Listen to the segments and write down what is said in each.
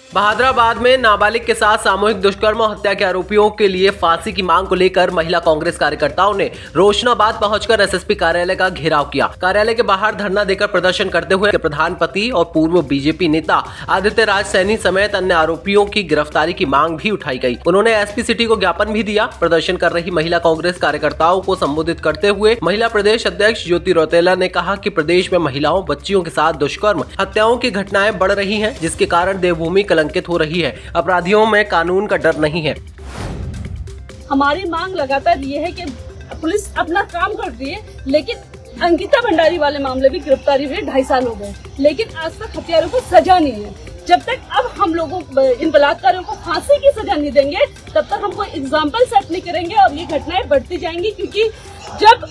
बहादुराबाद में नाबालिग के साथ सामूहिक दुष्कर्म और हत्या के आरोपियों के लिए फांसी की मांग को लेकर महिला कांग्रेस कार्यकर्ताओं ने रोशनाबाद पहुंचकर एसएसपी कार्यालय का घेराव किया। कार्यालय के बाहर धरना देकर प्रदर्शन करते हुए प्रधानपति और पूर्व बीजेपी नेता आदित्य राज सैनी समेत अन्य आरोपियों की गिरफ्तारी की मांग भी उठाई गई। उन्होंने एसपी सिटी को ज्ञापन भी दिया। प्रदर्शन कर रही महिला कांग्रेस कार्यकर्ताओं को संबोधित करते हुए महिला प्रदेश अध्यक्ष ज्योति रौतेला ने कहा कि प्रदेश में महिलाओं बच्चियों के साथ दुष्कर्म हत्याओं की घटनाएं बढ़ रही हैं, जिसके कारण देवभूमि कलंकित हो रही है। अपराधियों में कानून का डर नहीं है। हमारी मांग लगातार ये है कि पुलिस अपना काम कर रही है, लेकिन अंकिता भंडारी वाले मामले भी गिरफ्तारी हुए 2.5 साल हो गए, लेकिन आज तक हत्यारों को सजा नहीं है। जब तक अब हम लोगों इन बलात्कारियों को फांसी की सजा नहीं देंगे, तब तक हम कोई एग्जाम्पल सेट नहीं करेंगे और ये घटनाएं बढ़ती जाएंगी। क्योंकि जब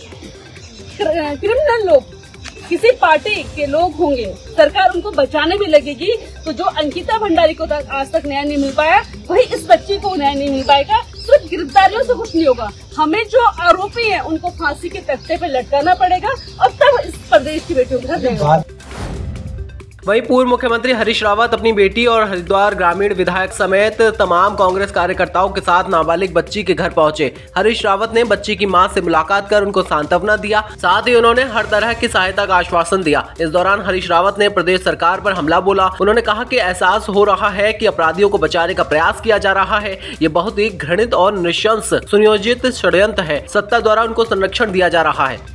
क्रिमिनल लोग किसी पार्टी के लोग होंगे, सरकार उनको बचाने भी लगेगी, तो जो अंकिता भंडारी को आज तक न्याय नहीं मिल पाया, वही इस बच्ची को न्याय नहीं मिल पाएगा। सिर्फ गिरफ्तारियों से कुछ नहीं होगा, हमें जो आरोपी हैं उनको फांसी के तख्ते पे लटकाना पड़ेगा और तब इस प्रदेश की बेटियों के साथ जाएगा। वहीं पूर्व मुख्यमंत्री हरीश रावत अपनी बेटी और हरिद्वार ग्रामीण विधायक समेत तमाम कांग्रेस कार्यकर्ताओं के साथ नाबालिग बच्ची के घर पहुंचे। हरीश रावत ने बच्ची की मां से मुलाकात कर उनको सांत्वना दिया, साथ ही उन्होंने हर तरह की सहायता का आश्वासन दिया। इस दौरान हरीश रावत ने प्रदेश सरकार पर हमला बोला। उन्होंने कहा कि एहसास हो रहा है कि अपराधियों को बचाने का प्रयास किया जा रहा है। ये बहुत ही घृणित और नृशंस सुनियोजित षड्यंत्र है। सत्ता द्वारा उनको संरक्षण दिया जा रहा है।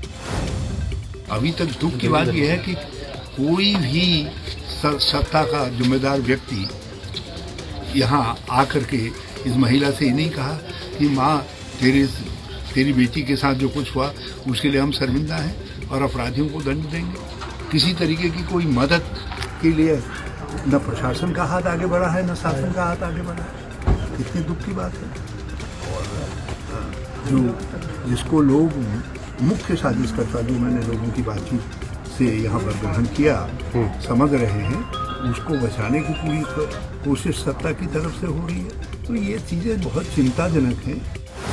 अभी तक दुख की बात यह है कि कोई भी सत्ता का जिम्मेदार व्यक्ति यहाँ आकर के इस महिला से ही नहीं कहा कि माँ तेरी बेटी के साथ जो कुछ हुआ उसके लिए हम शर्मिंदा हैं और अपराधियों को दंड देंगे। किसी तरीके की कोई मदद के लिए न प्रशासन का हाथ आगे बढ़ा है, न शासन का हाथ आगे बढ़ा है। कितनी दुख की बात है। और जिसको लोग मुख्य साजिशकर्ता, जो मैंने लोगों की बातचीत से यहाँ पर ग्रहण किया, समझ रहे हैं, उसको बचाने की पूरी कोशिश सत्ता की तरफ से हो रही है। तो ये चीजें बहुत चिंताजनक हैं।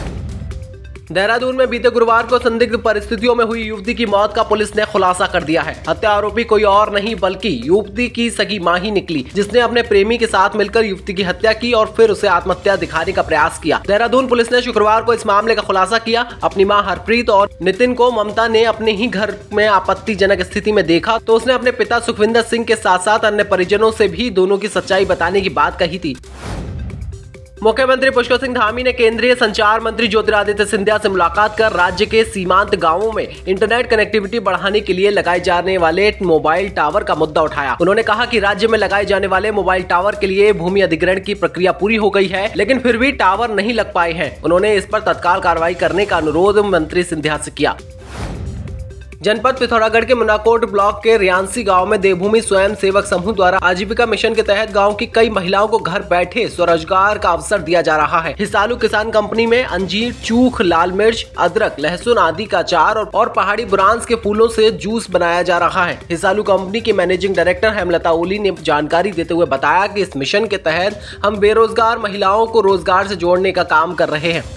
देहरादून में बीते गुरुवार को संदिग्ध परिस्थितियों में हुई युवती की मौत का पुलिस ने खुलासा कर दिया है। हत्या आरोपी कोई और नहीं बल्कि युवती की सगी मां ही निकली, जिसने अपने प्रेमी के साथ मिलकर युवती की हत्या की और फिर उसे आत्महत्या दिखाने का प्रयास किया। देहरादून पुलिस ने शुक्रवार को इस मामले का खुलासा किया। अपनी मां हरप्रीत और नितिन को ममता ने अपने ही घर में आपत्तिजनक स्थिति में देखा तो उसने अपने पिता सुखविंदर सिंह के साथ साथ अन्य परिजनों से भी दोनों की सच्चाई बताने की बात कही थी। मुख्यमंत्री पुष्कर सिंह धामी ने केंद्रीय संचार मंत्री ज्योतिरादित्य सिंधिया से मुलाकात कर राज्य के सीमांत गांवों में इंटरनेट कनेक्टिविटी बढ़ाने के लिए लगाए जाने वाले मोबाइल टावर का मुद्दा उठाया। उन्होंने कहा कि राज्य में लगाए जाने वाले मोबाइल टावर के लिए भूमि अधिग्रहण की प्रक्रिया पूरी हो गई है, लेकिन फिर भी टावर नहीं लग पाए हैं। उन्होंने इस पर तत्काल कार्रवाई करने का अनुरोध मंत्री सिंधिया से किया। जनपद पिथौरागढ़ के मुनाकोट ब्लॉक के रियांसी गांव में देवभूमि स्वयं सेवक समूह द्वारा आजीविका मिशन के तहत गांव की कई महिलाओं को घर बैठे स्वरोजगार का अवसर दिया जा रहा है। हिसालू किसान कंपनी में अंजीर, चूख, लाल मिर्च, अदरक, लहसुन आदि का अचार और पहाड़ी बुरांस के फूलों से जूस बनाया जा रहा है। हिसालू कंपनी की मैनेजिंग डायरेक्टर हेमलता ओली ने जानकारी देते हुए बताया कि इस मिशन के तहत हम बेरोजगार महिलाओं को रोजगार से जोड़ने का काम कर रहे हैं।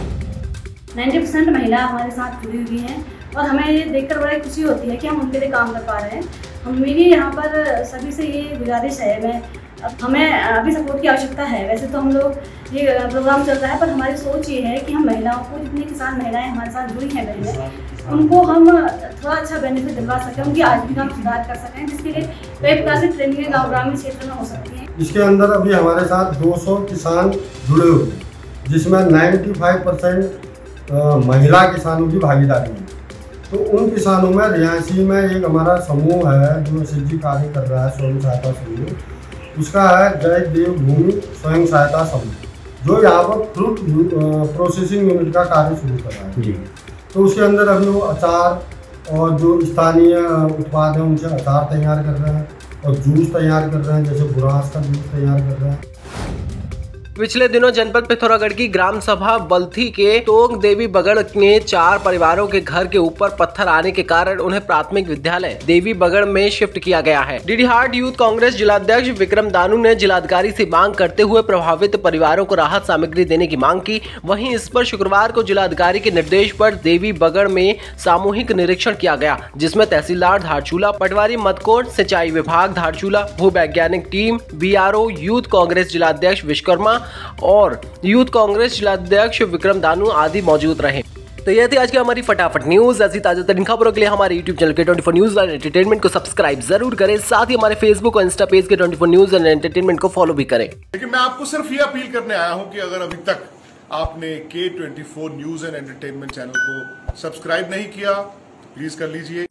90% महिला हमारे साथ जुड़ी हुई है और हमें ये देखकर बड़ी खुशी होती है कि हम उनके लिए काम कर पा रहे हैं। मेरी यहाँ पर सभी से ये गुजारिश है, हमें अभी सपोर्ट की आवश्यकता है। वैसे तो हम लोग ये प्रोग्राम चल रहा है, पर हमारी सोच ये है कि हम महिलाओं को, जितने किसान महिलाएं हमारे साथ जुड़ी हैं पहले, उनको हम थोड़ा अच्छा बेनिफिट दिलवा सकें, उनकी आजीविका में सुधार कर सकें, जिसके लिए कई प्रकार से ट्रेनिंग गाँव ग्रामीण क्षेत्र में हो सकती है। इसके अंदर अभी हमारे साथ 200 किसान जुड़े हुए हैं, जिसमें 95% महिला किसानों की भागीदारी है। तो उन किसानों में रियासी में एक हमारा समूह है जो सिद्धि कार्य कर रहा है, स्वयं सहायता समूह, उसका है जय देवभूमि स्वयं सहायता समूह, जो यहाँ पर फ्रूट प्रोसेसिंग यूनिट का कार्य शुरू कर रहा है जी। तो उसके अंदर अभी वो अचार और जो स्थानीय उत्पाद हैं उनसे अचार तैयार कर रहे हैं और जूस तैयार कर रहे हैं, जैसे बुरांस का जूस तैयार कर रहे हैं। पिछले दिनों जनपद पिथौरागढ़ की ग्राम सभा बल्थी के तोंग देवी बगड़ ने 4 परिवारों के घर के ऊपर पत्थर आने के कारण उन्हें प्राथमिक विद्यालय देवी बगड़ में शिफ्ट किया गया है। डीडीहाट यूथ कांग्रेस जिलाध्यक्ष विक्रम दानू ने जिलाधिकारी से मांग करते हुए प्रभावित परिवारों को राहत सामग्री देने की मांग की। वहीं इस पर शुक्रवार को जिलाधिकारी के निर्देश पर देवी बगड़ में सामूहिक निरीक्षण किया गया, जिसमें तहसीलदार धारचूला, पटवारी मदकोट, सिंचाई विभाग धारचूला, भूवैज्ञानिक टीम, बीआरओ, यूथ कांग्रेस जिलाध्यक्ष विश्वकर्मा और यूथ कांग्रेस जिलाध्यक्ष विक्रम दानू आदि मौजूद रहे। तो यह थी आज की हमारी फटाफट न्यूज। ऐसी ताजा तरीन खबरों के लिए हमारे यूट्यूब चैनल के 24 न्यूज एंड एंटरटेनमेंट को सब्सक्राइब जरूर करें। साथ ही हमारे फेसबुक और इंस्टा पेज के 24 न्यूज एंड एंटरटेनमेंट को फॉलो भी करें। लेकिन मैं आपको सिर्फ ये अपील करने आया हूं कि अगर अभी तक आपने K24 news and entertainment channel को सब्सक्राइब नहीं किया, प्लीज कर लीजिए।